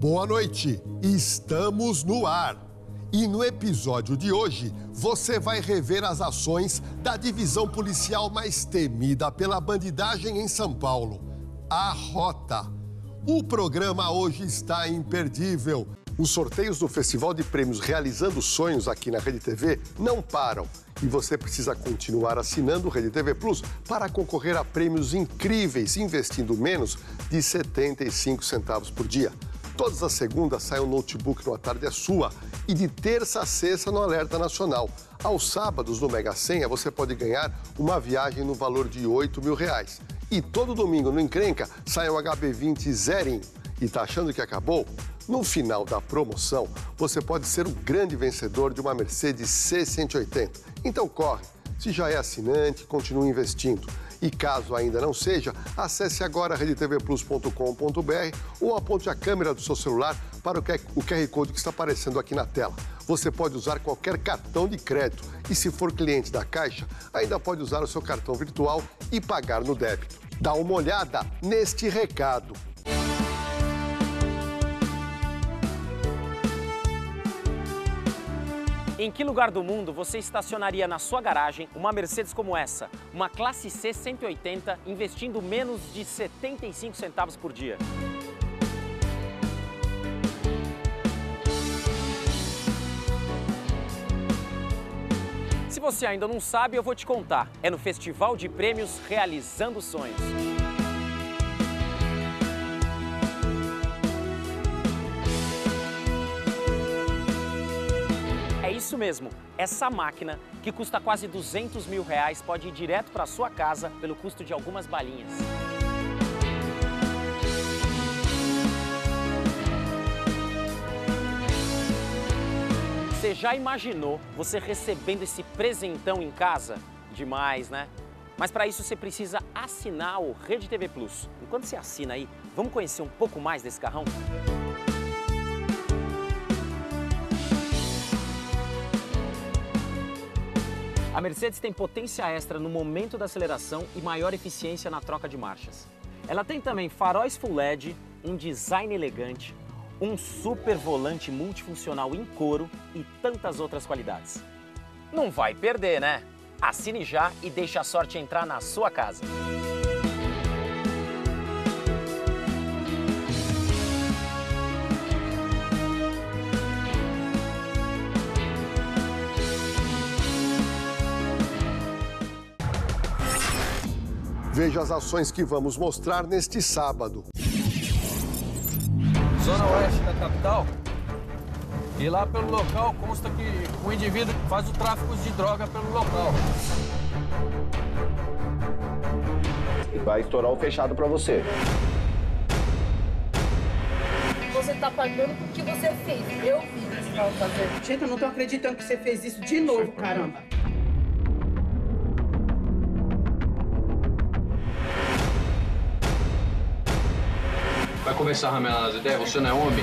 Boa noite, estamos no ar. E no episódio de hoje, você vai rever as ações da divisão policial mais temida pela bandidagem em São Paulo, a Rota. O programa hoje está imperdível. Os sorteios do Festival de Prêmios Realizando Sonhos aqui na Rede TV não param. E você precisa continuar assinando o Rede TV Plus para concorrer a prêmios incríveis, investindo menos de 75 centavos por dia. Todas as segundas sai um notebook no A Tarde é Sua e de terça a sexta no Alerta Nacional. Aos sábados, no Mega Senha, você pode ganhar uma viagem no valor de R$8.000. E todo domingo no Encrenca sai um HB20 zerinho. E tá achando que acabou? No final da promoção, você pode ser o grande vencedor de uma Mercedes C180. Então corre! Se já é assinante, continue investindo. E caso ainda não seja, acesse agora redtvplus.com.br ou aponte a câmera do seu celular para o QR Code que está aparecendo aqui na tela. Você pode usar qualquer cartão de crédito e, se for cliente da Caixa, ainda pode usar o seu cartão virtual e pagar no débito. Dá uma olhada neste recado. Em que lugar do mundo você estacionaria na sua garagem uma Mercedes como essa? Uma classe C 180 investindo menos de 75 centavos por dia. Se você ainda não sabe, eu vou te contar. É no Festival de Prêmios Realizando Sonhos. É isso mesmo, essa máquina, que custa quase R$200 mil, pode ir direto para sua casa pelo custo de algumas balinhas. Você já imaginou você recebendo esse presentão em casa? Demais, né? Mas para isso você precisa assinar o Rede TV Plus. Enquanto você assina aí, vamos conhecer um pouco mais desse carrão? A Mercedes tem potência extra no momento da aceleração e maior eficiência na troca de marchas. Ela tem também faróis Full LED, um design elegante, um super volante multifuncional em couro e tantas outras qualidades. Não vai perder, né? Assine já e deixe a sorte entrar na sua casa. Veja as ações que vamos mostrar neste sábado. Zona Oeste da capital. E lá pelo local consta que o indivíduo faz o tráfico de droga pelo local. E vai estourar o fechado pra você. Você tá pagando por que você fez. Eu vi o que você tava fazendo. Gente, eu não tô acreditando que você fez isso de novo, caramba. Vai começar a ramelar as ideias? Você não é homem?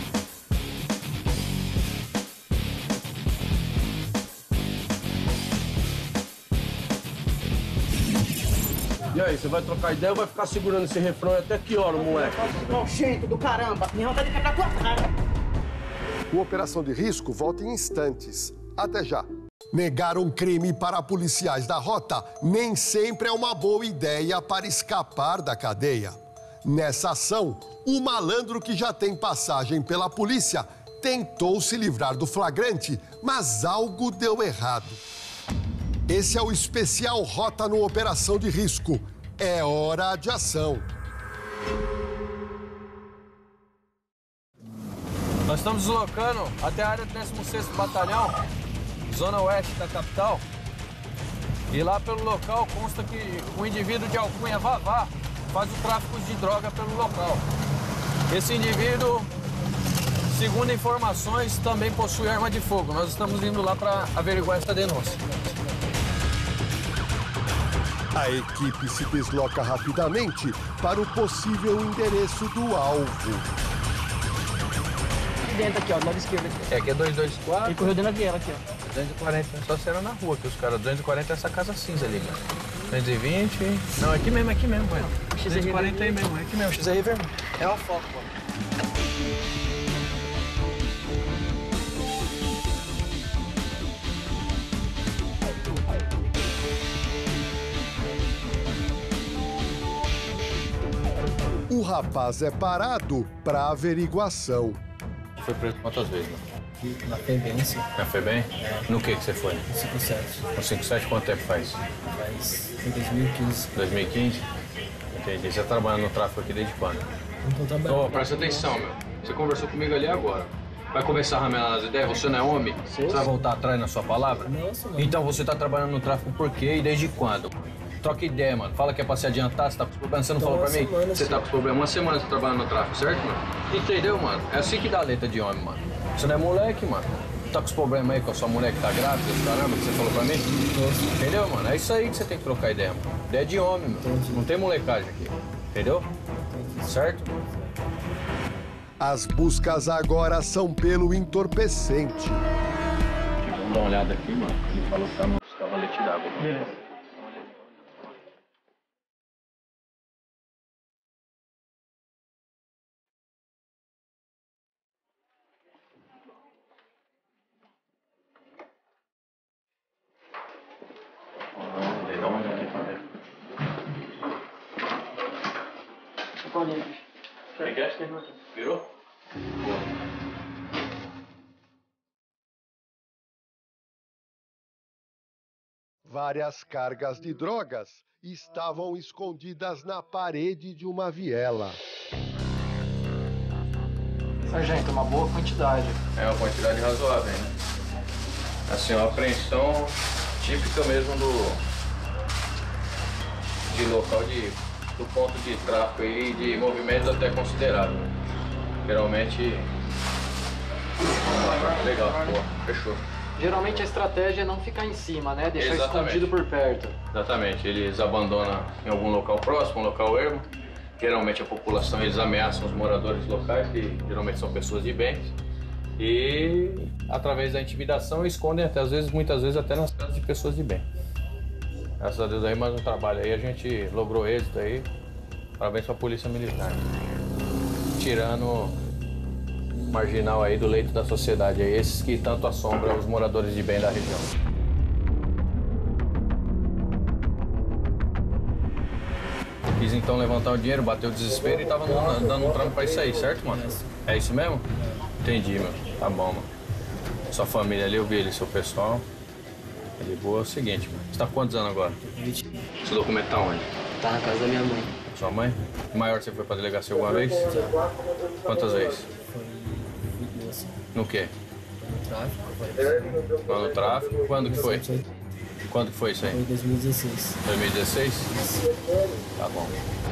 E aí, você vai trocar ideia ou vai ficar segurando esse refrão até que hora, moleque? Nojento do caramba. Minha vontade de quebrar tua cara. O Operação de Risco volta em instantes. Até já. Negar um crime para policiais da Rota nem sempre é uma boa ideia para escapar da cadeia. Nessa ação, o malandro que já tem passagem pela polícia tentou se livrar do flagrante, mas algo deu errado. Esse é o especial Rota no Operação de Risco. É hora de ação. Nós estamos deslocando até a área do 16º Batalhão, Zona Oeste da capital. E lá pelo local consta que o indivíduo de alcunha Vavá faz o tráfico de droga pelo local. Esse indivíduo, segundo informações, também possui arma de fogo. Nós estamos indo lá para averiguar essa denúncia. A equipe se desloca rapidamente para o possível endereço do alvo. Aqui dentro, aqui, ó, do lado esquerdo. Aqui é 224. Ele correu dentro da viela aqui, ó. 240, só será na rua que os caras. 240 é essa casa cinza ali, cara. 220. Não, aqui mesmo, mano. 240 aí mesmo, é aqui mesmo, XR vermelho. É uma foto, pô. rapaz é parado para averiguação. Foi preso quantas vezes, né? Na FEBEM, sim. Na FEBEM? No que você foi? 57. No 57, quanto tempo faz? Foi 2015. 2015? Entendi. Você tá trabalhando no tráfico aqui desde quando? Não tô trabalhando. Ô, presta atenção, meu. Você conversou comigo ali agora. Vai começar a ramelar as ideias? Você não é homem? Você vai voltar atrás na sua palavra? Não, senhor. Então você tá trabalhando no tráfico por quê e desde quando? Troca ideia, mano. Fala que é pra se adiantar, você tá com problema. Você não falou pra mim? Você tá com problema. Uma semana você trabalhando no tráfico, certo, mano? Entendeu, mano? É assim que dá a letra de homem, mano. Você não é moleque, mano. Tá com os problemas aí com a sua mulher que tá grávida, caramba, que você falou pra mim? Entendeu, mano? É isso aí que você tem que trocar ideia, mano. Ideia de homem, mano. Não tem molecagem aqui. Entendeu? Certo? As buscas agora são pelo entorpecente. Vamos dar uma olhada aqui, mano. Ele falou que tá no cavalete d'água. Beleza. Virou? Várias cargas de drogas estavam escondidas na parede de uma viela. Sargento, uma boa quantidade. É uma quantidade razoável, né? Assim, uma apreensão típica mesmo de local do ponto de tráfego e de movimento até considerável. Geralmente... Legal, boa, fechou. Geralmente a estratégia é não ficar em cima, né? Deixar Exatamente. escondido por perto. Exatamente, eles abandonam em algum local próximo, um local ermo. Geralmente a população, eles ameaçam os moradores locais, que geralmente são pessoas de bem. E através da intimidação escondem até, muitas vezes até nas casas de pessoas de bem. Graças a Deus aí, mais um trabalho aí, a gente logrou êxito aí. Parabéns pra Polícia Militar. Tirando marginal aí do leito da sociedade, aí, esses que tanto assombram os moradores de bem da região. Quis então levantar o dinheiro, bateu o desespero e tava dando um trampo pra isso aí, certo, mano? É isso mesmo? Entendi, mano. Tá bom, mano. Sua família ali, eu vi ali, seu pessoal. É de boa, é o seguinte, mano. Você tá com quantos anos agora? 20. Seu documento tá onde? Tá na casa da minha mãe. Sua mãe? O maior você foi pra delegacia alguma vez? Quantas vezes? Foi duas. No quê? No tráfico. Lá no tráfico? Quando que foi? Quando que foi isso aí? Foi em 2016. 2016? Tá bom.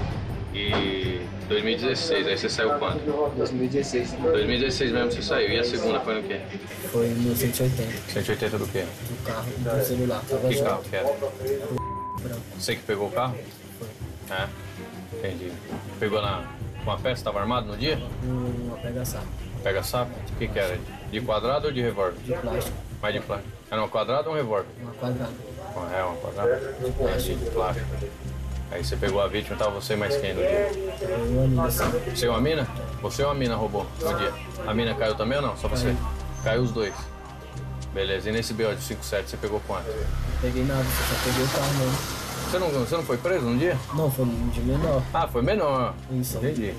E 2016, aí você saiu quando? 2016. 2016 mesmo você saiu. E a segunda foi no quê? Foi no 180. 180 do quê? Do carro, do celular. Tava Que já. carro que era? Branco. Você que pegou o carro? Foi. É, entendi. Pegou com a peça? Tava armado no dia? Uma pega-saco. Pega sapo? O que que era? De quadrado ou de revólver? De plástico. Mais de plástico. Era uma quadrada ou um revólver? Uma quadrada. É, uma quadrada? Assim, de plástico. Aí você pegou a vítima, tava você mais quem no dia? Uma amiga assim. Você é uma mina? Você ou a mina roubou no dia? A mina caiu também ou não? Só você? Caiu os dois. Beleza, e nesse BO de 57 você pegou quanto? Não peguei nada, só peguei o carro mesmo. Você não foi preso num dia? Não, foi de menor. Ah, foi menor. Isso. Entendi.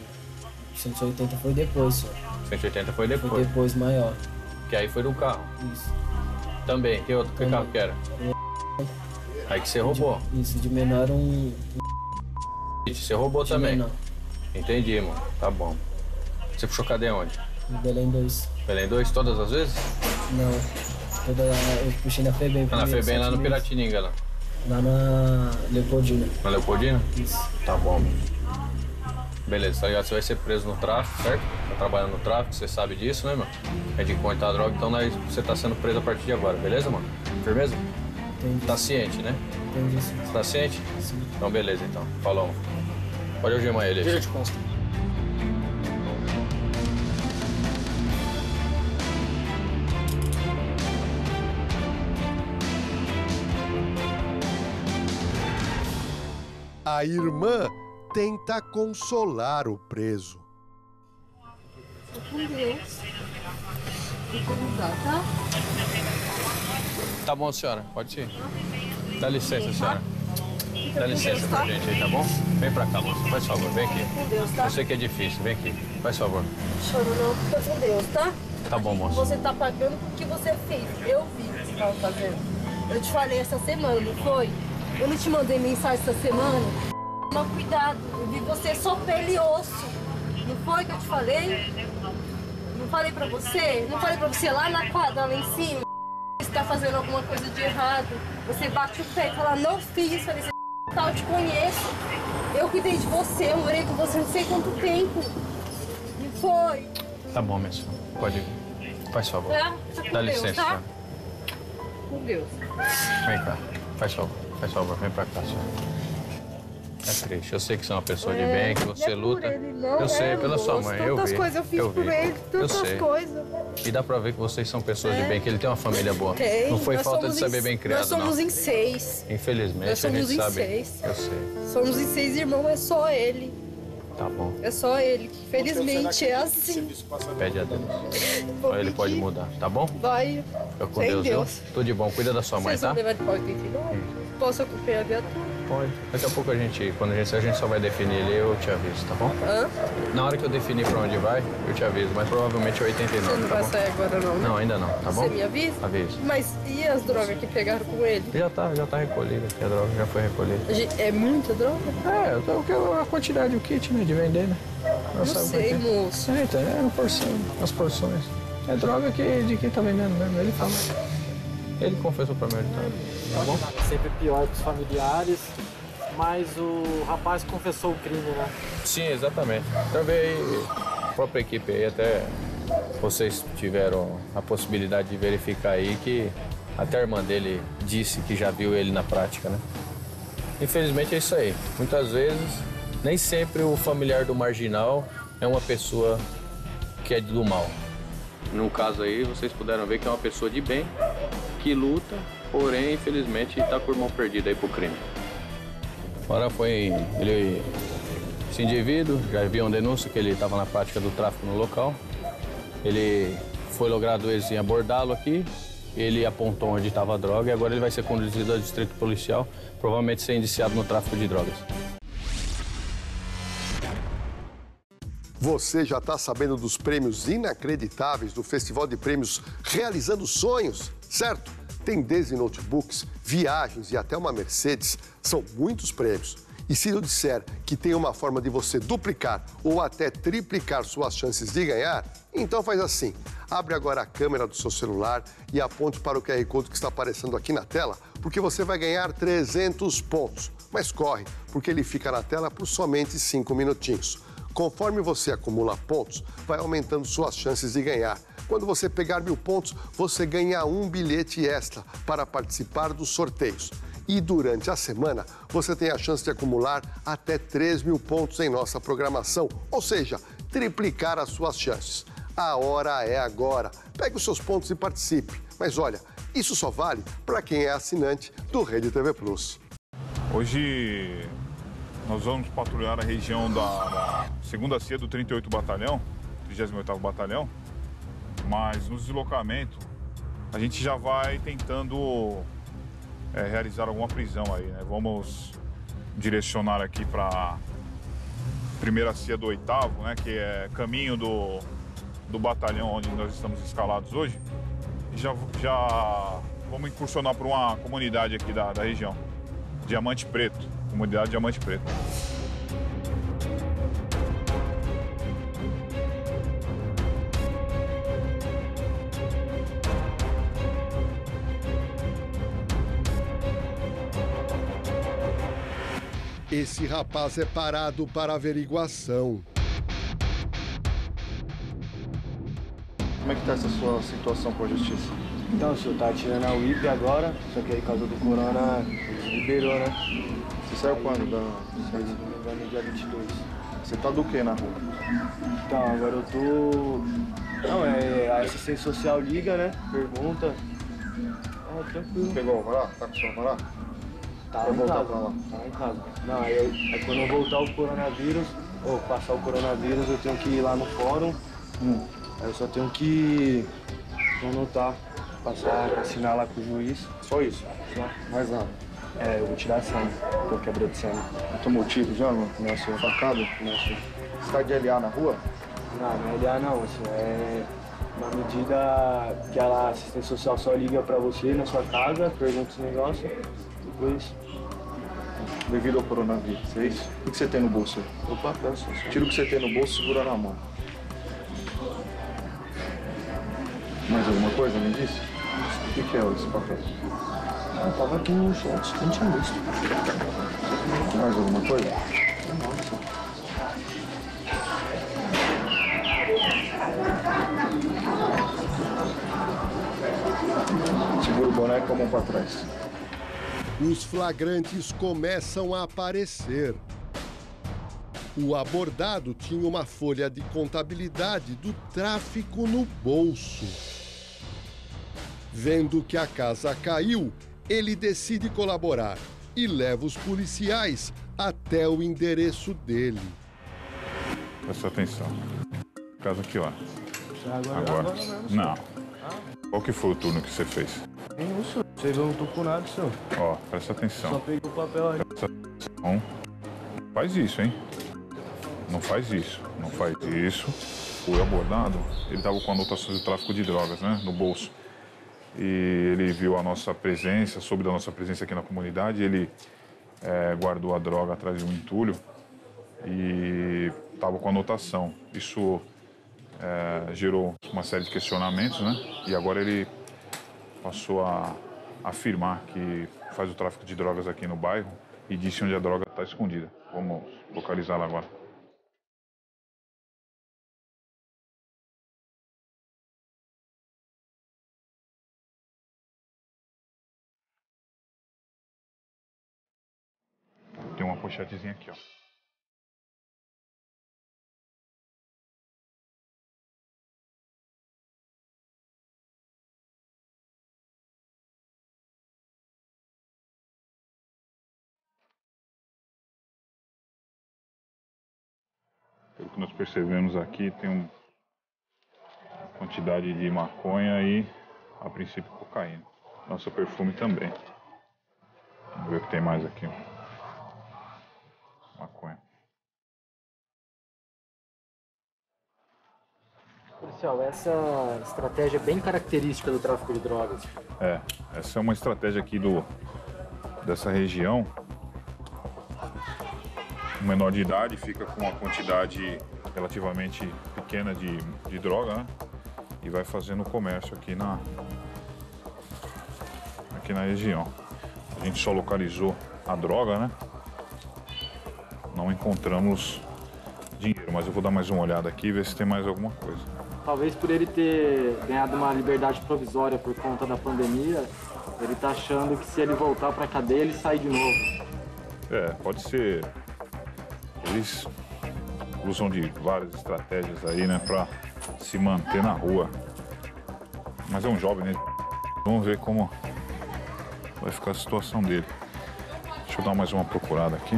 180 foi depois, só. 180 foi Foi depois. depois maior. Que aí foi do carro. Isso. Também. Que outro carro que era? Aí que você roubou. Isso, de menor era um. Você roubou De também. menor. Entendi, mano. Tá bom. Você puxou cadeia onde? Em Belém 2. Belém 2 todas as vezes? Não. Eu puxei na FEBEM. Ah, na primeiro, FEBEM lá 7 no meses. Piratininga lá. Lá na Leopoldina. Na Leopoldina? Isso. Tá bom. Beleza, tá ligado? Você vai ser preso no tráfico, certo? Tá trabalhando no tráfico, você sabe disso, né, mano? É de cortar droga, então você tá sendo preso a partir de agora, beleza, mano? Firmeza? Entendi. Tá ciente, né? Entendi sim. Você tá ciente? Sim. Então, beleza, então. Falou, mano. Pode algemar ele. Deixa eu te consta. A irmã tenta consolar o preso. Tô com Deus. Vou mudar, tá? Tá bom, senhora. Pode ir. Dá licença, senhora. Dá licença pra gente aí, tá bom? Vem pra cá, moça. Faz favor, vem aqui. Com Deus, tá? Eu sei que é difícil, vem aqui. Faz favor. Choro não, fica com Deus, tá? Tá bom, moça. Você tá pagando por que você fez. Eu vi o que você tava fazendo. Eu te falei essa semana, não foi? Eu não te mandei mensagem essa semana? Mas cuidado, eu vi você só pele e osso. Não foi que eu te falei? Não falei pra você? Não falei pra você lá na quadra, lá em cima? Você tá fazendo alguma coisa de errado. Você bate o pé e fala, não fiz. Falei, você tá, eu te conheço. Eu cuidei de você, eu morei com você não sei quanto tempo. Não foi? Tá bom, minha senhora. Pode ir. Faz favor. Tá? Tá com Dá Deus, licença, tá? senhora. Com Deus. Vem cá. Faz favor. Vem pra cá, senhora. É triste. Eu sei que você é uma pessoa de bem, que você luta. Eu sei, pela sua mãe. Eu vi. Tantas coisas eu fiz por ele, tantas coisas. E dá pra ver que vocês são pessoas de bem, que ele tem uma família boa. Tem. Não foi Nós falta de somos saber bem criado, Nós somos não. em 6. Infelizmente, Nós a gente somos em sabe. 6. Eu sei. Somos em 6 irmãos, é só ele. Tá bom. É só ele. Que felizmente é assim. Pede a Deus. Só ele pode mudar, tá bom? Vai. Fica com Sem Deus, viu? Deus. Tudo de bom. Cuida da sua mãe, Vocês tá? vão levar de pau 89? Posso acompanhar a viatura? Pode. Daqui a pouco quando a gente só vai definir ele, eu te aviso, tá bom? Hã? Na hora que eu definir pra onde vai, eu te aviso, mas provavelmente é 89, Você não tá vai bom? sair agora não, né? Não, ainda não, tá bom? Você me avisa? Aviso. Mas e as drogas que pegaram com ele? Já tá recolhida, a droga já foi recolhida. É muita droga? A quantidade do kit, né, de vender, né? Não sei, moço. Eita, é uma porção, as porções. É droga de quem tá vendendo mesmo, ele fala. Ele confessou pra mim, tá bom? Sempre pior pros familiares, mas o rapaz confessou o crime, né? Sim, exatamente. Também aí, a própria equipe aí, até vocês tiveram a possibilidade de verificar aí que até a irmã dele disse que já viu ele na prática, né? Infelizmente é isso aí. Muitas vezes, nem sempre o familiar do marginal é uma pessoa que é do mal. No caso aí, vocês puderam ver que é uma pessoa de bem, que luta, porém, infelizmente, está com o irmão perdido aí pro crime. Agora esse indivíduo, já havia uma denúncia que ele estava na prática do tráfico no local. Ele foi logrado êxito em abordá-lo aqui, ele apontou onde estava a droga e agora ele vai ser conduzido ao distrito policial, provavelmente ser indiciado no tráfico de drogas. Você já está sabendo dos prêmios inacreditáveis do Festival de Prêmios Realizando Sonhos, certo? Tem Disney Notebooks, viagens e até uma Mercedes. São muitos prêmios. E se eu disser que tem uma forma de você duplicar ou até triplicar suas chances de ganhar, então faz assim. Abre agora a câmera do seu celular e aponte para o QR Code que está aparecendo aqui na tela, porque você vai ganhar 300 pontos. Mas corre, porque ele fica na tela por somente 5 minutinhos. Conforme você acumula pontos, vai aumentando suas chances de ganhar. Quando você pegar 1000 pontos, você ganha um bilhete extra para participar dos sorteios. E durante a semana, você tem a chance de acumular até 3.000 pontos em nossa programação, ou seja, triplicar as suas chances. A hora é agora. Pegue os seus pontos e participe. Mas olha, isso só vale para quem é assinante do Rede TV Plus. Hoje nós vamos patrulhar a região da 2ª CIA do 38º Batalhão, 38º Batalhão, mas nos deslocamentos a gente já vai tentando realizar alguma prisão aí, né? Vamos direcionar aqui para a 1ª CIA do 8º, né? Que é caminho do batalhão onde nós estamos escalados hoje. E já vamos incursionar por uma comunidade aqui da região, Diamante Preto, comunidade Diamante Preto. Esse rapaz é parado para averiguação. Como é que tá essa sua situação com a justiça? Então, o senhor tá tirando a UIP agora, só que aí, por causa do corona, liberou, né? Você saiu quando? Se não me engano, dia 22. Você tá do que na rua? Então, agora eu tô... Não, a assistência social liga, né? Pergunta. Tranquilo. Pegou o alvará? Tá com o seu alvará? Tá Vai em voltar casa. pra lá? Tá em casa. Não, aí quando eu voltar o coronavírus, ou passar o coronavírus, eu tenho que ir lá no fórum. Aí eu só tenho que anotar, assinar lá com o juiz. Só isso? Só. Mais nada? É, eu vou tirar a cena, tô quebrando cena. Tomou tiro já, mano? Nossa, facada? Nossa. Você tá de LA na rua? Não, não é LA não, assim, é uma medida que a assistência social só liga pra você na sua casa, pergunta esse negócio, depois... Devido ao coronavírus, é isso? O que você tem no bolso aí? O papel, só. Tira o que você tem no bolso e segura na mão. Mais alguma coisa além disso? O que é esse papel? Ah, tava aqui no short, não tinha visto. Mais alguma coisa? Segura o boné com a mão para trás. Os flagrantes começam a aparecer. O abordado tinha uma folha de contabilidade do tráfico no bolso. Vendo que a casa caiu, ele decide colaborar e leva os policiais até o endereço dele. Presta atenção. Casa aqui, ó. Agora? Não. Qual que foi o turno que você fez? Nenhum, senhor. Vocês não estão com nada, senhor. Ó, presta atenção. Só peguei o papel aí. Presta atenção. Não faz isso, hein? Não faz isso. Não faz isso. O abordado, ele tava com anotações de tráfico de drogas, né? No bolso. E ele viu a nossa presença, soube da nossa presença aqui na comunidade, ele guardou a droga atrás de um entulho e estava com anotação. Isso gerou uma série de questionamentos, né? E agora ele passou a afirmar que faz o tráfico de drogas aqui no bairro e disse onde a droga está escondida. Vamos localizá-la agora. Tem uma pochetezinha aqui, ó. Pelo que nós percebemos aqui, tem uma quantidade de maconha e, a princípio, cocaína. Nosso perfume também. Vamos ver o que tem mais aqui. Maconha. Policial, essa estratégia é bem característica do tráfico de drogas. Essa é uma estratégia aqui dessa região. Um menor de idade fica com uma quantidade relativamente pequena de droga, né? E vai fazendo comércio aqui na região. A gente só localizou a droga, né? Não encontramos dinheiro, mas eu vou dar mais uma olhada aqui e ver se tem mais alguma coisa. Talvez por ele ter ganhado uma liberdade provisória por conta da pandemia, ele tá achando que se ele voltar pra cadeia, ele sai de novo. Pode ser. Eles usam de várias estratégias aí, né, pra se manter na rua. Mas é um jovem, né? Vamos ver como vai ficar a situação dele. Deixa eu dar mais uma procurada aqui.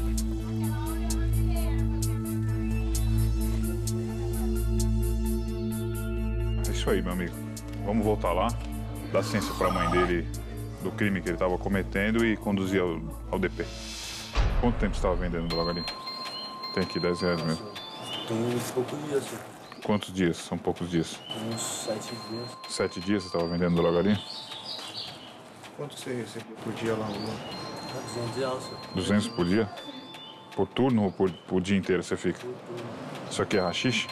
É isso aí, meu amigo. Vamos voltar lá, dar ciência pra mãe dele do crime que ele estava cometendo e conduzir ao DP. Quanto tempo você estava vendendo droga ali? Tem aqui R$10 mesmo. Tem poucos dias, senhor. Quantos dias? São poucos dias. Uns 7 dias. 7 dias você estava vendendo droga ali? Quanto você recebeu por dia lá? 200 reais, senhor. 200 por dia? Por turno ou por dia inteiro você fica? Isso aqui é haxixe?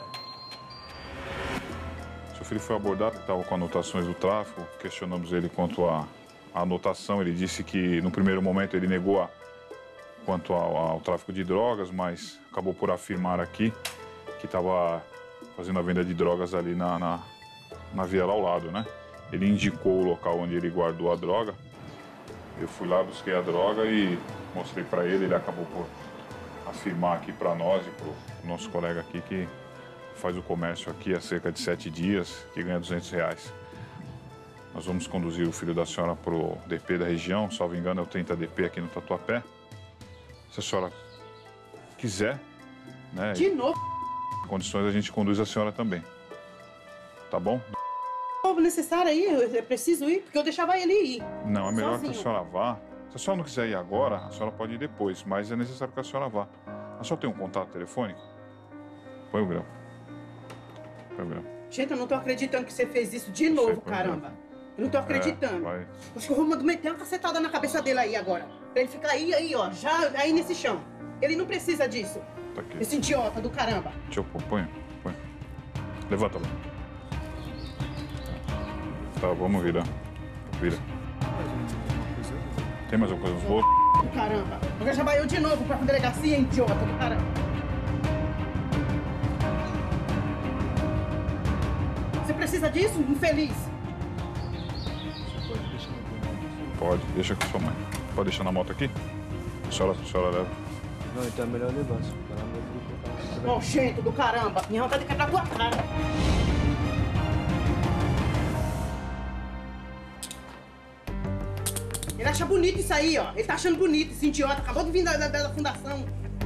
Seu filho foi abordado, estava com anotações do tráfico. Questionamos ele quanto à anotação. Ele disse que no primeiro momento ele negou quanto ao tráfico de drogas, mas acabou por afirmar aqui que estava fazendo a venda de drogas ali na viela ao lado, né? Ele indicou o local onde ele guardou a droga. Eu fui lá, busquei a droga e mostrei para ele. Ele acabou por afirmar aqui para nós e para o nosso colega aqui que faz o comércio aqui há cerca de 7 dias, que ganha R$200. Nós vamos conduzir o filho da senhora para o DP da região, salvo engano é o 30 DP aqui no Tatuapé. Se a senhora quiser, né? De novo? Em condições a gente conduz a senhora também. Tá bom? Necessário aí, eu preciso ir, porque eu deixava ele ir. Não, é melhor sozinho. que a senhora vá, Se a senhora não quiser ir agora, a senhora pode ir depois, mas é necessário que a senhora vá. A senhora tem um contato telefônico? Põe o grão. Põe o grão. Gente, eu não tô acreditando que você fez isso de novo, caramba. Eu não tô acreditando. Vai. Acho que eu vou meter uma cacetada na cabeça dele aí agora. Pra ele ficar aí, ó, já aí nesse chão. Ele não precisa disso. Tá aqui. Esse idiota do caramba. Deixa eu pôr, põe. Levanta lá. Tá, vamos virar. Vira. Tem mais alguma coisa nos bolsos? Caramba. Agora já vai eu de novo pra delegacia, idiota do caramba. Você precisa disso, infeliz? Pode, deixa com sua mãe. Pode deixar na moto aqui? A senhora leva. Não, então é melhor levar. Nojento do caramba. Minha vontade de quebrar tua cara. Ele acha bonito isso aí, ó. Ele tá achando bonito esse idiota. Acabou de vir da fundação.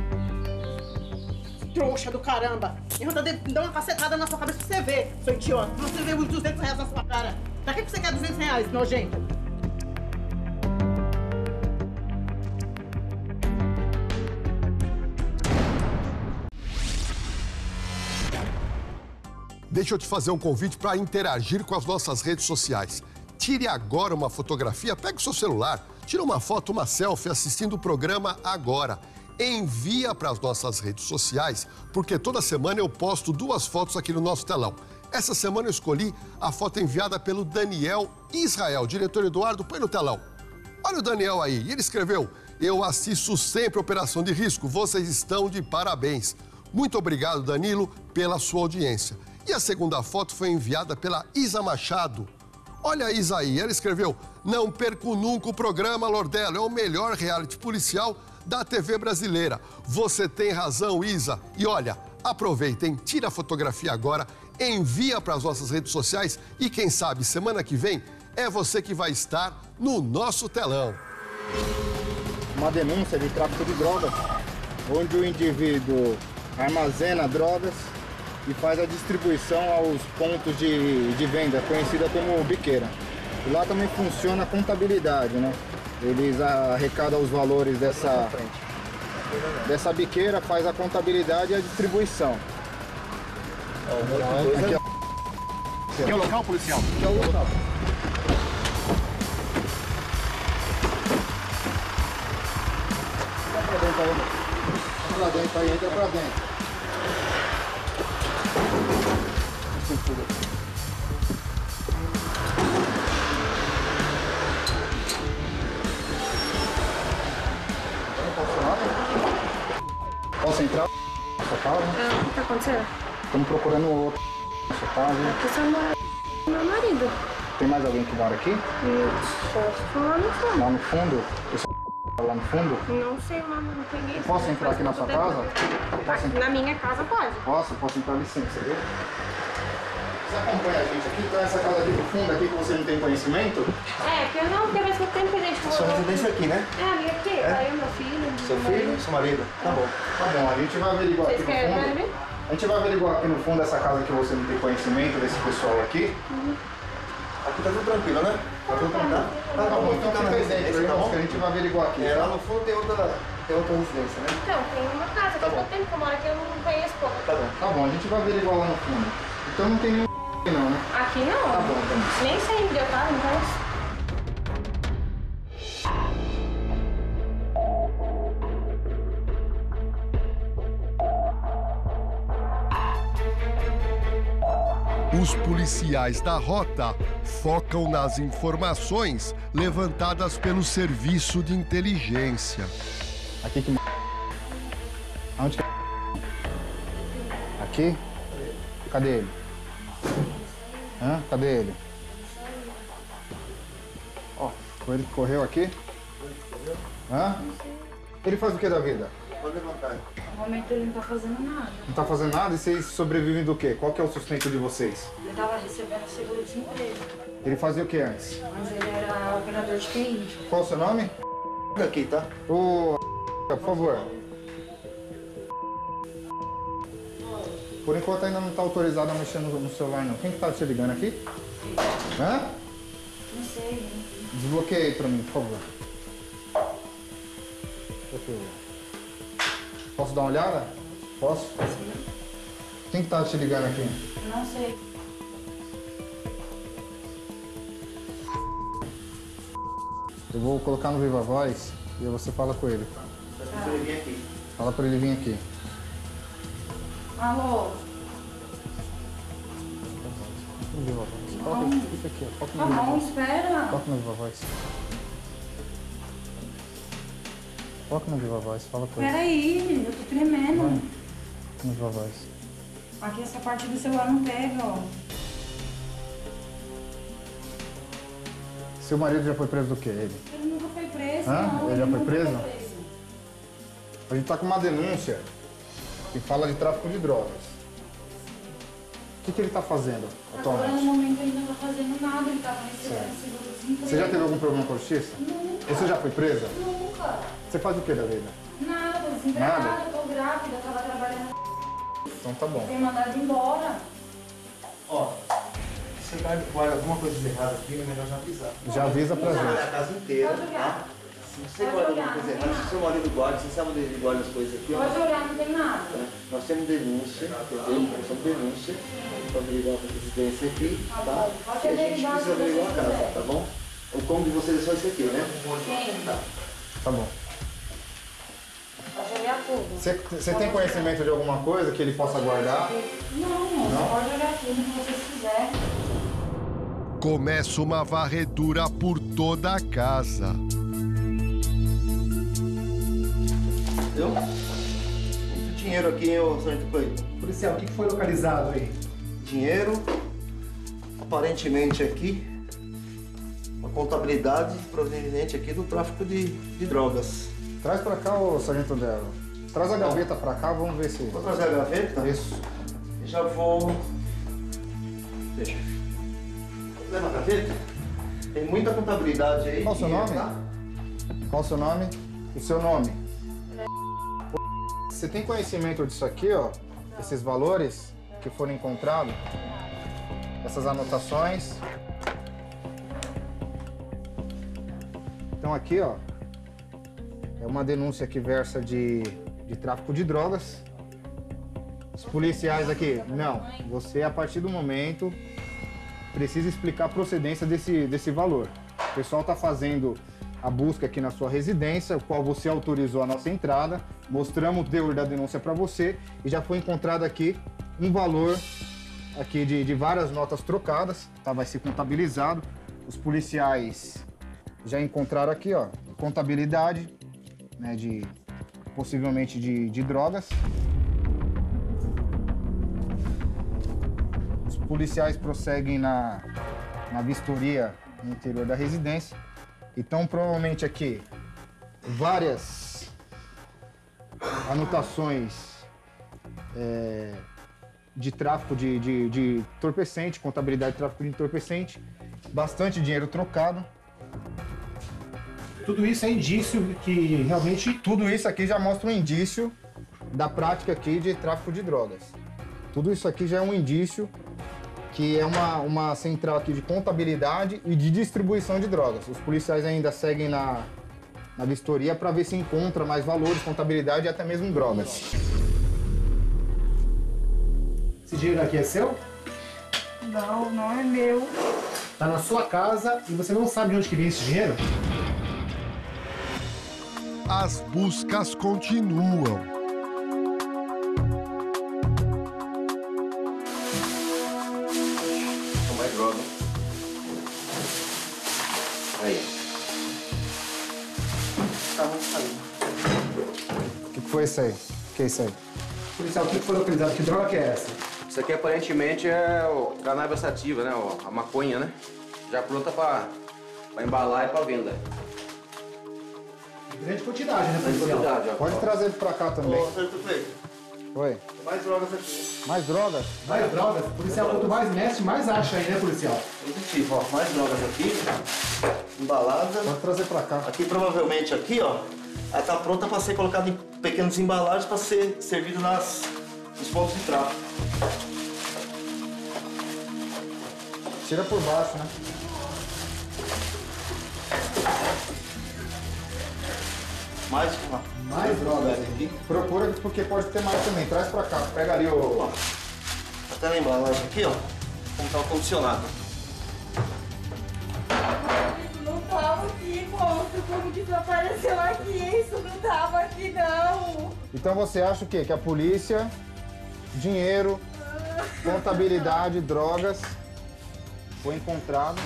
Trouxa do caramba. Minha vontade de dar uma cacetada na sua cabeça pra você ver, seu idiota. Pra você ver os 200 reais na sua cara. Pra que você quer 200 reais, nojento? Deixa eu te fazer um convite para interagir com as nossas redes sociais. Tire agora uma fotografia, pegue o seu celular, tira uma foto, uma selfie assistindo o programa agora. Envia para as nossas redes sociais, porque toda semana eu posto 2 fotos aqui no nosso telão. Essa semana eu escolhi a foto enviada pelo Daniel Israel. Diretor Eduardo, põe no telão. Olha o Daniel aí, e ele escreveu: eu assisto sempre Operação de Risco, vocês estão de parabéns. Muito obrigado, Danilo, pela sua audiência. E a segunda foto foi enviada pela Isa Machado. Olha a Isa aí, ela escreveu: não perco nunca o programa Lordelo, é o melhor reality policial da TV brasileira. Você tem razão, Isa. E olha, aproveitem, tira a fotografia agora, envia para as nossas redes sociais e quem sabe semana que vem é você que vai estar no nosso telão. Uma denúncia de tráfico de drogas, onde o indivíduo armazena drogas e faz a distribuição aos pontos de venda, conhecida como biqueira. E lá também funciona a contabilidade, né? Eles arrecadam os valores dessa biqueira, faz a contabilidade e a distribuição. Aqui é o local, policial? Aqui é o local. Entra pra dentro aí, entra pra dentro. Posso entrar na sua casa? O que tá acontecendo? Estamos procurando outro na sua casa. Aqui só mora meu marido. Tem mais alguém que mora aqui? Só lá no fundo. Lá no fundo? Esse lá no fundo? Não sei, mas não peguei. Posso entrar aqui na sua casa? Na minha casa pode. Posso entrar, licença, viu? Você acompanha a gente aqui? Então essa casa aqui do fundo, aqui que você não tem conhecimento? É, que eu não tenho mais tempo que a gente Sua residência aqui, né? É, a minha aqui. Aí o meu filho. Seu filho? Seu marido? Tá bom. Tá bom, a gente vai averiguar aqui Vocês no querem fundo. ver? A gente vai averiguar aqui no fundo essa casa que você não tem conhecimento desse pessoal aqui. Aqui tá tudo tranquilo, né? Tá tudo tranquilo? Tá bom, então fica aí dentro, aí, que a gente vai averiguar aqui. Lá no fundo tem outra residência, né? Então, tem uma casa. Tá bom. Tempo que eu moro aqui, eu não conheço pouco. Tá bom, a gente vai averiguar lá no fundo. Então não tem nenhum não, né? Aqui não. Tá bom, então. Nem sei onde eu tava, não conheço. Os policiais da rota focam nas informações levantadas pelo serviço de inteligência. Aqui que... Aonde que... Aqui? Cadê ele? Hã? Cadê ele? Ó, foi ele que correu aqui? Hã? Ele faz o que da vida? Pode levantar. No momento ele não tá fazendo nada. Não tá fazendo nada? E vocês sobrevivem do quê? Qual que é o sustento de vocês? Ele tava recebendo seguro-desemprego. Ele fazia o que antes? Mas ele era operador de TI. Qual o seu nome? Aqui, tá? Ô, por favor. Por enquanto ainda não tá autorizado a mexer no celular, não. Quem que tá te ligando aqui? Hã? Não sei. Desbloqueia aí pra mim, por favor. Posso dar uma olhada? Posso? Quem que tá te ligando aqui? Não sei. Eu vou colocar no Viva Voz e você fala com ele. Fala pra ele vir aqui. Alô? No Viva Voz. Fica aqui, ó. Foca no Tá Viva bom, Voz. espera. Foca no Viva Voz. Foca no Viva Voz, fala com ele. Peraí, eu tô tremendo. Vai. No Viva Voz. Aqui essa parte do celular não pega, ó. Seu marido já foi preso do quê? Ele? Ele nunca foi preso, Hã? não. Ele já foi nunca preso? A gente tá com uma denúncia que fala de tráfico de drogas. O que ele tá fazendo Agora, no atualmente? momento, ele não tá fazendo nada. Ele tava nesse seguro-desemprego. Você já teve algum problema com a justiça? Nunca. Você já foi presa? Nunca. Você faz o que da vida? Nada, desempregada, Nada? eu tô grávida, eu tava trabalhando. Então tá bom. Fui mandada embora. Ó, se guarda alguma coisa de errado aqui, é melhor já avisar. Já avisa pra A gente. casa inteira, Pode olhar. tá? Se você guarda alguma coisa errada, se seu marido guarda, você sabe onde ele guarda as coisas aqui, ó. Pode olhar, não tem nada. Nós temos denúncia, entendeu? Nós temos denúncia para averiguar a residência aqui, tá? Pode E a gente averiguar precisa se averiguar a você casa, quiser. tá bom? O cômodo de vocês é só esse aqui, né? Tem. Tá bom. Pode olhar tudo. Você tem conhecimento de alguma coisa que ele possa guardar? Não, você pode olhar tudo que vocês quiserem. Começa uma varredura por toda a casa. Entendeu? Muito dinheiro aqui, hein, ô Sargento Coelho? Policial, o que foi localizado aí? Dinheiro, aparentemente aqui, uma contabilidade proveniente aqui do tráfico de drogas. Traz pra cá, ô sargento Delo. Traz a gaveta pra cá, vamos ver se... Vou trazer a gaveta? Isso. E já vou... Deixa. Leva a gaveta? Tem muita contabilidade aí. Qual o seu nome? Tá? Qual o seu nome? O seu nome. Você tem conhecimento disso aqui, ó? Esses valores que foram encontrados? Essas anotações? Então aqui, ó, é uma denúncia que versa de tráfico de drogas. Os policiais aqui, não, você a partir do momento precisa explicar a procedência desse valor. O pessoal está fazendo a busca aqui na sua residência, o qual você autorizou a nossa entrada, mostramos o teor da denúncia para você e já foi encontrado aqui um valor aqui de várias notas trocadas, tá? Vai ser contabilizado. Os policiais já encontraram aqui, ó, contabilidade, né, possivelmente de drogas. Os policiais prosseguem na vistoria no interior da residência. Então, provavelmente aqui, várias anotações de tráfico de entorpecente, contabilidade de tráfico de entorpecente, bastante dinheiro trocado. Tudo isso é indício que realmente... Tudo isso aqui já mostra um indício da prática aqui de tráfico de drogas. Tudo isso aqui já é um indício que é uma central aqui de contabilidade e de distribuição de drogas. Os policiais ainda seguem na vistoria para ver se encontra mais valores, contabilidade e até mesmo drogas. Esse dinheiro aqui é seu? Não, não é meu. Tá na sua casa e você não sabe de onde que vem esse dinheiro? As buscas continuam. Mais droga. Aí. Tá muito saindo. O que foi isso aí? O que é isso aí? Policial, o que foi localizado? Que droga que é essa? Isso aqui aparentemente é o cannabis sativa, né? A maconha, né? Já pronta pra embalar e pra venda. Grande quantidade, né, Grande policial? quantidade, ó. Pode trazer pra cá também. Ô, Sargento Coelho, Oi. tem mais drogas aqui. Mais drogas? Mais drogas? Policial, quanto mais mexe, mais acha aí, né, policial? Positivo, ó. Mais drogas aqui. Embalada. Pode trazer pra cá. Aqui provavelmente aqui, ó. Ela tá pronta para ser colocada em pequenas embalagens para ser servido nos pontos de tráfego. Tira por baixo, né? Mais uma. Mais drogas aqui. Procura porque pode ter mais também. Traz pra cá. Pega ali o... Até na embalagem aqui, ó. Como tá o condicionado. Não tava aqui, moço. Como desapareceu aqui? Isso não tava aqui, não. Então você acha o quê? Que a polícia, dinheiro, contabilidade, drogas, foi encontrado.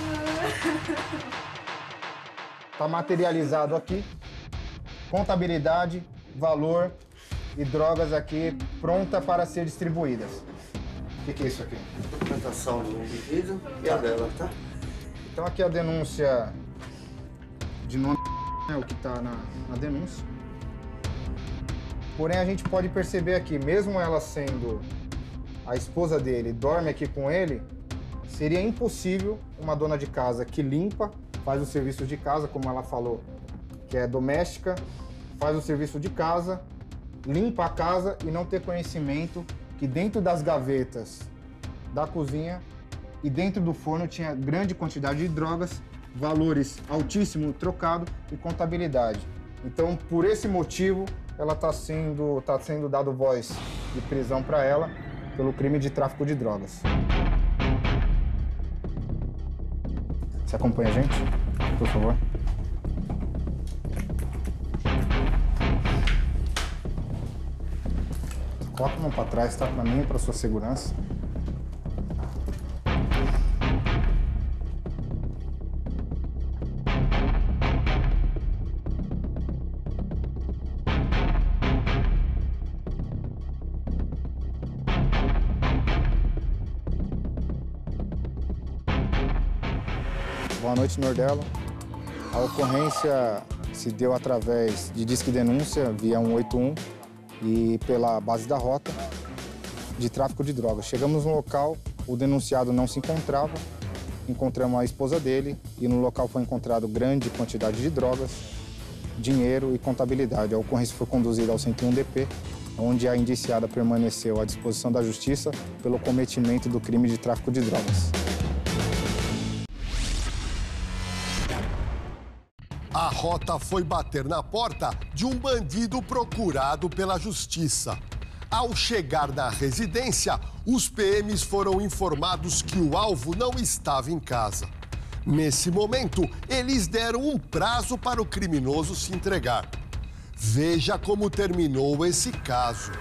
Tá materializado aqui. Contabilidade, valor e drogas aqui pronta para ser distribuídas. O que é isso aqui? Documentação do indivíduo e a dela, tá? Então aqui a denúncia de nome, é o que está na denúncia. Porém a gente pode perceber aqui, mesmo ela sendo a esposa dele, dorme aqui com ele, seria impossível uma dona de casa que limpa, faz o serviço de casa, como ela falou, que é doméstica, faz o serviço de casa, limpa a casa e não ter conhecimento que dentro das gavetas da cozinha e dentro do forno tinha grande quantidade de drogas, valores altíssimos trocado e contabilidade. Então, por esse motivo, ela tá sendo dado voz de prisão para ela pelo crime de tráfico de drogas. Você acompanha a gente, por favor? Coloca a mão para trás, tá? Para mim e para sua segurança. Boa noite, Nordelo. A ocorrência se deu através de disque denúncia via 181 e pela base da rota de tráfico de drogas. Chegamos no local, o denunciado não se encontrava, encontramos a esposa dele e no local foi encontrado grande quantidade de drogas, dinheiro e contabilidade. A ocorrência foi conduzida ao 101DP, onde a indiciada permaneceu à disposição da Justiça pelo cometimento do crime de tráfico de drogas. A rota foi bater na porta de um bandido procurado pela justiça. Ao chegar na residência, os PMs foram informados que o alvo não estava em casa. Nesse momento, eles deram um prazo para o criminoso se entregar. Veja como terminou esse caso.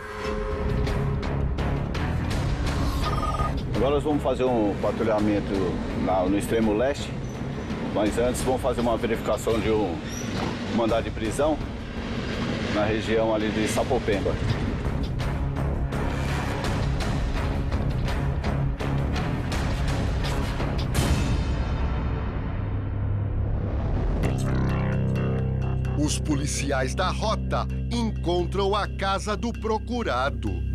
Agora nós vamos fazer um patrulhamento no extremo leste. Mas antes vamos fazer uma verificação de um mandado de prisão na região ali de Sapopemba. Os policiais da rota encontram a casa do procurado.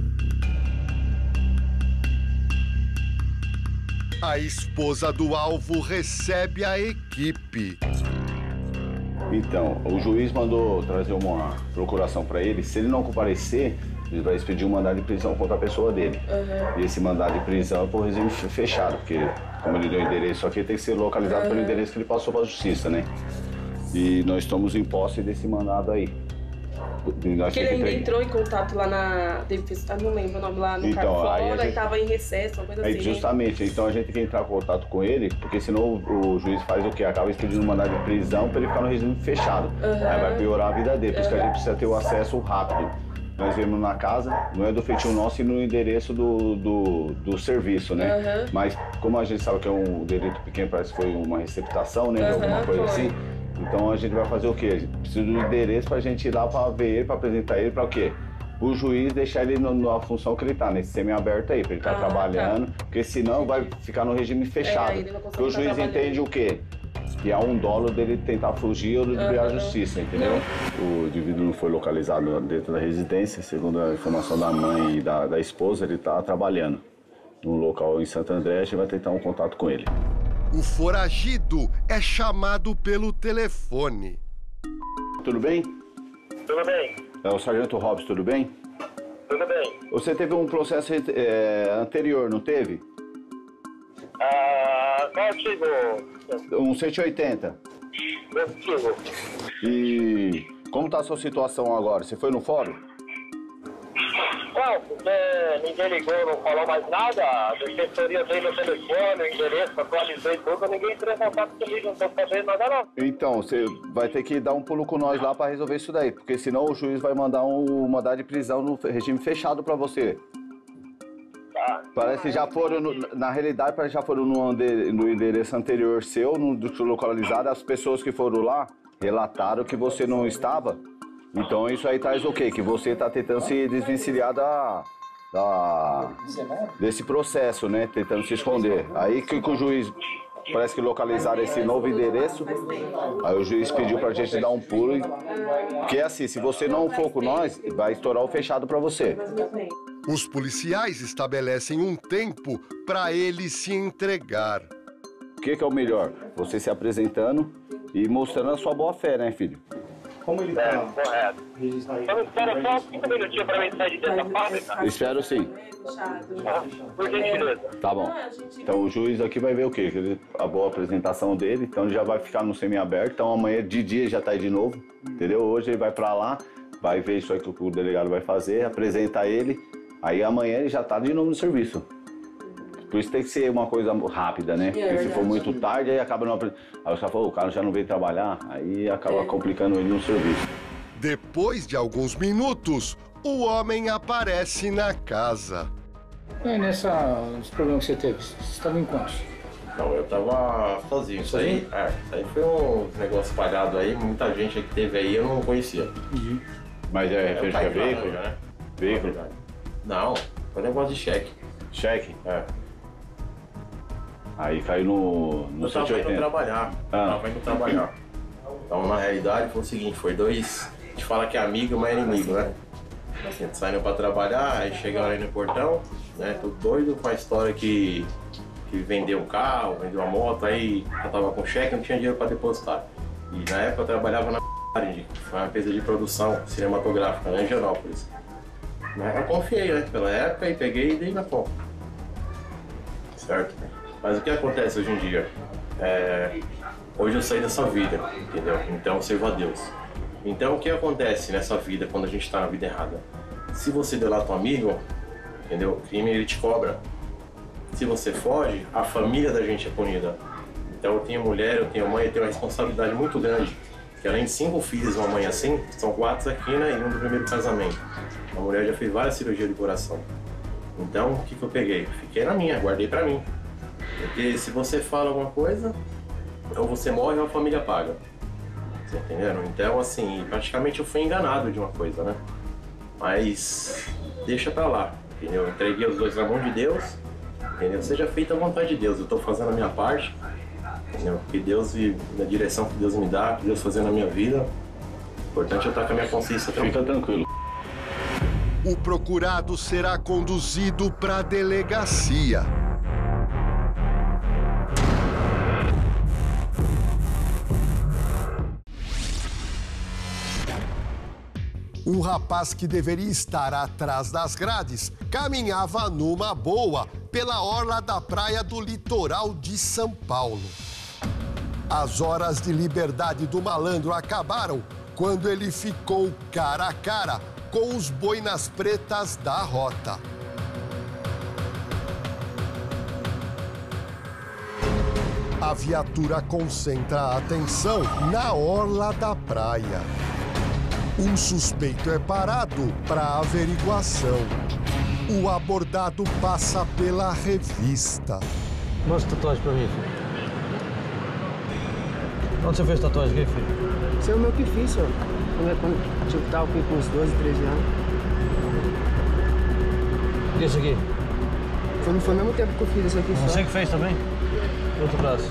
A esposa do alvo recebe a equipe. Então, o juiz mandou trazer uma procuração para ele. Se ele não comparecer, ele vai expedir um mandado de prisão contra a pessoa dele. E esse mandado de prisão é por regime fechado, porque como ele deu o endereço aqui, tem que ser localizado pelo endereço que ele passou para a justiça, né? E nós estamos em posse desse mandado aí. Porque ele ainda entrou em contato lá na... não lembro o nome, lá no Carfora, e estava em recesso, uma coisa assim, justamente, né? Então a gente tem que entrar em contato com ele, porque senão o juiz faz o quê? Acaba expedindo um mandado de prisão para ele ficar no regime fechado. Aí vai piorar a vida dele, por isso que a gente precisa ter o acesso rápido. Nós viemos na casa, não é do feitio nosso e no endereço do serviço, né? Mas como a gente sabe que é um delito pequeno, parece que foi uma receptação, né? Alguma coisa assim. Então a gente vai fazer o quê? A gente precisa do endereço pra gente ir lá pra ver ele, pra apresentar ele, pra o quê? O juiz deixar ele na função que ele tá, nesse semi-aberto aí, pra ele estar trabalhando, porque senão vai ficar no regime fechado. Porque o juiz entende o quê? Que há $1 dele tentar fugir ou desviar a justiça, entendeu? O indivíduo não foi localizado dentro da residência, segundo a informação da mãe e da esposa, ele tá trabalhando no local em Santo André, a gente vai tentar um contato com ele. O foragido é chamado pelo telefone. Tudo bem? Tudo bem. É o Sargento Robson, tudo bem? Tudo bem. Você teve um processo anterior, não teve? Qual artigo? Um 180. Artigo. E Como tá a sua situação agora? Você foi no fórum? Não, porque ninguém ligou, não falou mais nada. A defensoria veio no telefone, o endereço, atualizei tudo, ninguém entrou em contato comigo, não tô sabendo nada não. Então, você vai ter que dar um pulo com nós lá para resolver isso daí, porque senão o juiz vai mandar um mandado de prisão no regime fechado para você. Tá. Parece que já foram, na realidade, parece que já foram no endereço anterior seu, no localizado, as pessoas que foram lá relataram que você não estava. Então isso aí traz o quê? Que você está tentando se desvencilhar desse processo, né? Tentando se esconder. Aí que o juiz parece que localizaram esse novo endereço, aí o juiz pediu pra gente dar um pulo. Porque é assim, se você não for com nós, vai estourar o fechado pra você. Os policiais estabelecem um tempo para ele se entregar. O que é o melhor? Você se apresentando e mostrando a sua boa fé, né, filho? Como ele tá? Correto. Então espera só 5 minutinhos pra mim sair dessa fábrica. Espero sim. Por gentileza. Tá bom. Então o juiz aqui vai ver o quê? A boa apresentação dele, então ele já vai ficar no semiaberto, então amanhã de dia já tá aí de novo, entendeu? Hoje ele vai pra lá, vai ver isso aí que o delegado vai fazer, apresenta ele, aí amanhã ele já tá de novo no serviço. Por isso tem que ser uma coisa rápida, né? Porque se for muito tarde, aí acaba não... Aí você fala, o cara já não veio trabalhar, aí acaba complicando ele no serviço. Depois de alguns minutos, o homem aparece na casa. E aí, nesse problema que você teve, você estava em quantos? Não, eu tava sozinho. Isso aí foi um negócio espalhado aí, muita gente que teve aí eu não conhecia. Mas é referente a veículo? Né? Veículo? Não, foi um negócio de cheque. Cheque? É. Aí caiu no 180. Eu tava indo trabalhar. Tava indo trabalhar. Então, na realidade, foi o seguinte, foi dois... A gente fala que é amigo, mas é inimigo, né? A gente saindo pra trabalhar, aí chegaram aí no portão, né? Tudo doido com a história que vendeu um carro, vendeu uma moto, aí eu tava com cheque, não tinha dinheiro pra depositar. E na época eu trabalhava na foi uma empresa de produção cinematográfica, lá em Higienópolis. Eu confiei, né? Pela época, e peguei e dei na conta. Certo? Mas o que acontece hoje em dia? Hoje eu saí dessa vida, entendeu? Então eu sirvo a Deus. Então o que acontece nessa vida quando a gente está na vida errada? Se você delata um amigo, entendeu? O crime ele te cobra. Se você foge, a família da gente é punida. Então eu tenho mulher, eu tenho mãe, eu tenho uma responsabilidade muito grande. Que além de 5 filhos e uma mãe assim, são 4 aqui, né? E um do primeiro casamento. A mulher já fez várias cirurgias de coração. Então o que eu peguei? Fiquei na minha, guardei pra mim. Porque se você fala alguma coisa, ou você morre ou a família paga. Você entenderam? Então, assim, praticamente eu fui enganado de uma coisa, né? Mas deixa pra lá, entendeu? Eu entreguei os dois na mão de Deus, entendeu? Seja feita a vontade de Deus. Eu tô fazendo a minha parte, entendeu? Que Deus, na direção que Deus me dá, que Deus fazer na minha vida. O importante é eu estar com a minha consciência tranquila. Fica tranquilo. O procurado será conduzido pra delegacia. O rapaz que deveria estar atrás das grades caminhava numa boa pela orla da praia do litoral de São Paulo. As horas de liberdade do malandro acabaram quando ele ficou cara a cara com os boinas pretas da rota. A viatura concentra a atenção na orla da praia. Um suspeito é parado para averiguação. O abordado passa pela revista. Mostra a tatuagem pra mim, filho. Onde você fez tatuagem aqui, filho? Isso é o meu que fiz, senhor. Quando eu tava com uns 12, 13 anos. E esse aqui? Foi ao mesmo tempo que eu fiz isso aqui. Você que fez também? Outro braço.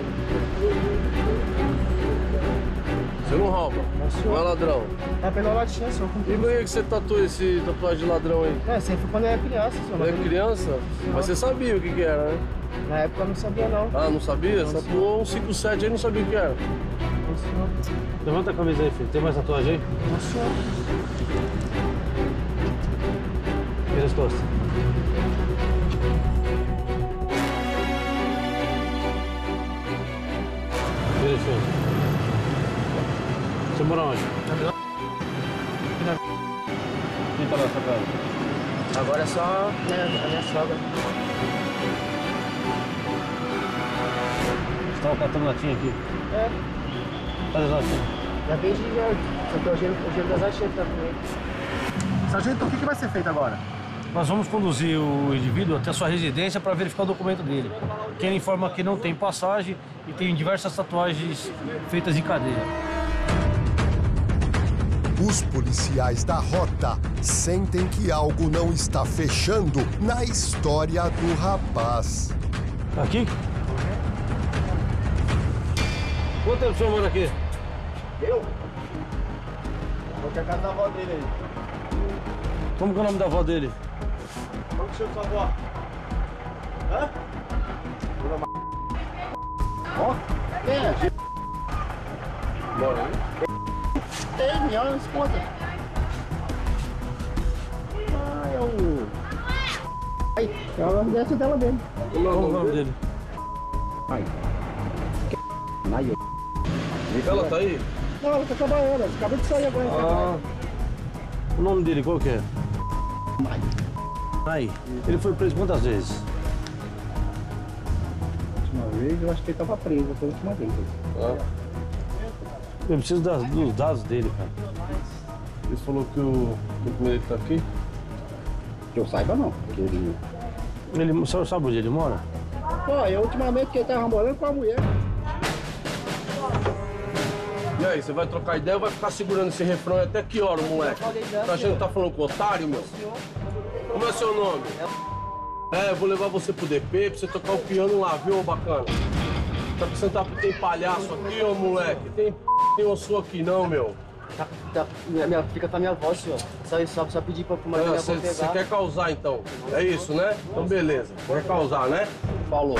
Você não rouba, não é ladrão. É pela latinha, senhor. E por que você tatuou esse tatuagem de ladrão aí? É, sempre quando eu era criança, senhor. Quando era criança? Mas você sabia o que era, né? Na época eu não sabia, não. Ah, não sabia? Você tatuou um 57 aí e não sabia o que era. Não, senhor. Levanta a camisa aí, filho. Tem mais tatuagem aí? Não, senhor. Vira as costas. Vira as costas. Você mora onde? aqui na... Quem tá lá na sua casa? Agora é só a minha sogra. Você tava catando latinha aqui? É. Cadê as latinhas? Já vendi já. Só que o gelo das latinhas tá comigo. Sargento, o que vai ser feito agora? Nós vamos conduzir o indivíduo até a sua residência para verificar o documento dele. Que ele informa que não tem passagem e tem diversas tatuagens feitas em cadeia. Os policiais da rota sentem que algo não está fechando na história do rapaz. Aqui? Quanto tempo o senhor mora aqui? Eu? Vou ter a casa da avó dele aí. Como que é o nome da avó dele? Qual que é o seu avó? Hã? Ó, quem é? Bora aí. Tem, minha esposa. Ah, é o... Ai, é o neto dela mesmo. Qual é o nome dele? Ai. Ela tá aí? Não, ela tá trabalhando, acabou de sair agora. Ah, o nome dele qual que é? Aí, ele foi preso quantas vezes? A última vez eu acho que ele tava preso, foi a última vez. Ah. Eu preciso dos dados dele, cara. Ele falou que o documento dele tá aqui? Que eu saiba não, porque ele... O senhor sabe onde ele mora? Pô, eu ultimamente que ele tava morando com a mulher. E aí, você vai trocar ideia ou vai ficar segurando esse refrão até que hora, moleque? Tá achando que tá falando com otário, meu? Como é seu nome? É, eu vou levar você pro DP pra você tocar o piano lá, viu, bacana? Tá pensando que tem palhaço aqui, ô moleque? Tem osso aqui não, meu. Fica com a minha avó, senhor. Só pedir pra uma minha avó pegar. Você quer causar, então? É isso, né? Então, beleza. Quer causar, né? Falou.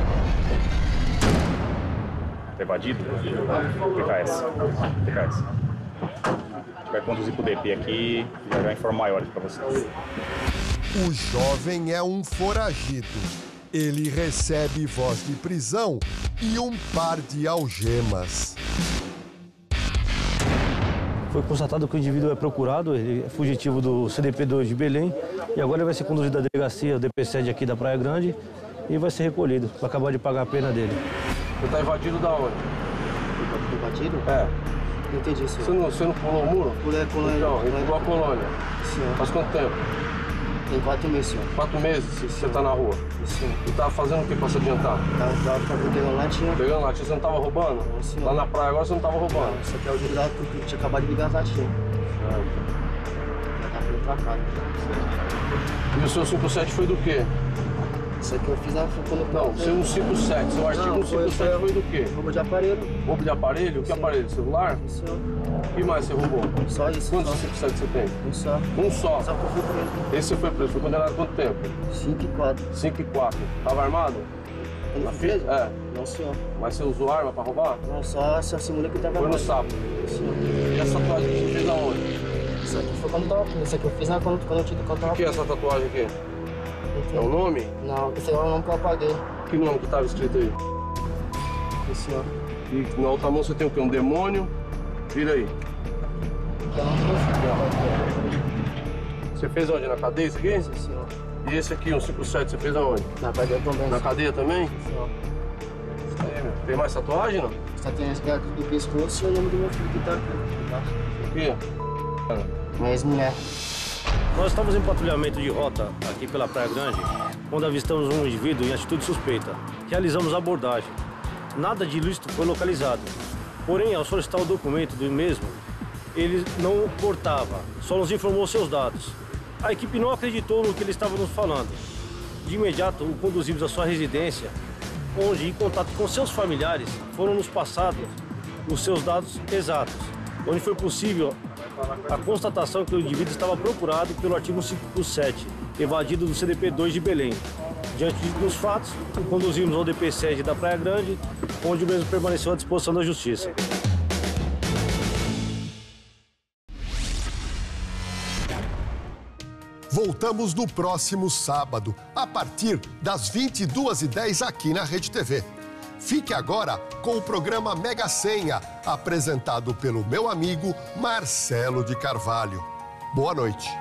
Evadido? TKS. TKS. A gente vai conduzir pro DP aqui e já informo maiores pra vocês. O jovem é um foragido. Ele recebe voz de prisão e um par de algemas. Foi constatado que o indivíduo é procurado, ele é fugitivo do CDP2 de Belém e agora ele vai ser conduzido à delegacia, o DP7 aqui da Praia Grande e vai ser recolhido para acabar de pagar a pena dele. Você tá evadido da onde? Evadido? É. Não entendi, senhor. Você não pulou o muro? Pulei a colônia. Não, ele pulou a colônia. Senhor. Faz quanto tempo? Tem 4 meses, senhor. 4 meses? Sim, você tá na rua? Sim. E tava fazendo o que pra se adiantar? Tava pegando latinha. Pegando latinha? Você não tava roubando? Não, senhor. Lá na praia agora você não tava roubando? Não, isso aqui é o dia da que eu tinha acabado de ligar as latinhas. Já tá pelo tracado. E o seu 57 foi do quê? Isso aqui eu fiz na... Não, seu 157, seu artigo 157 foi do quê? Roubo de aparelho. Roubo de aparelho? Que aparelho? Celular? Sim. O que mais você roubou? Só isso. Quantos 157 você tem? Um só. Um só? Só que eu fui preso. Esse você foi preso, foi condenado há quanto tempo? 5 e 4. 5 e 4. Tava armado? Eu Na fui preso? É. Não, senhor. Mas você usou arma pra roubar? Não, só simulei que eu tava Foi no armado. sapo. Senhor. E essa tatuagem que você fez aonde? Isso aqui foi quando eu tava preso. Isso aqui eu fiz quando eu tava O que é essa tatuagem aqui? É o nome? Não, esse é o nome que eu apaguei. Que nome que tava escrito aí? Esse senhor. E na outra mão você tem o quê? Um demônio? Vira aí. Você fez onde? Na cadeia esse aqui? Sim, senhor. E esse aqui, um 57, você fez aonde? Na cadeia também. Na cadeia também? Sim, senhor. Isso aí, meu. Tem mais tatuagem, não? Só tem esse aqui do pescoço e o nome do meu filho que tá aqui. Aqui? Minha ex-mulher. Nós estamos em patrulhamento de rota aqui pela Praia Grande, quando avistamos um indivíduo em atitude suspeita. Realizamos a abordagem. Nada de ilícito foi localizado. Porém, ao solicitar o documento do mesmo, ele não portava, só nos informou seus dados. A equipe não acreditou no que ele estava nos falando. De imediato, o conduzimos à sua residência, onde, em contato com seus familiares, foram nos passados os seus dados exatos, onde foi possível a constatação que o indivíduo estava procurado pelo artigo 557, evadido do CDP2 de Belém. Diante dos fatos, o conduzimos ao DP7 da Praia Grande, onde o mesmo permaneceu à disposição da Justiça. Voltamos no próximo sábado, a partir das 22h10 aqui na Rede TV. Fique agora com o programa Mega Senha, apresentado pelo meu amigo Marcelo de Carvalho. Boa noite.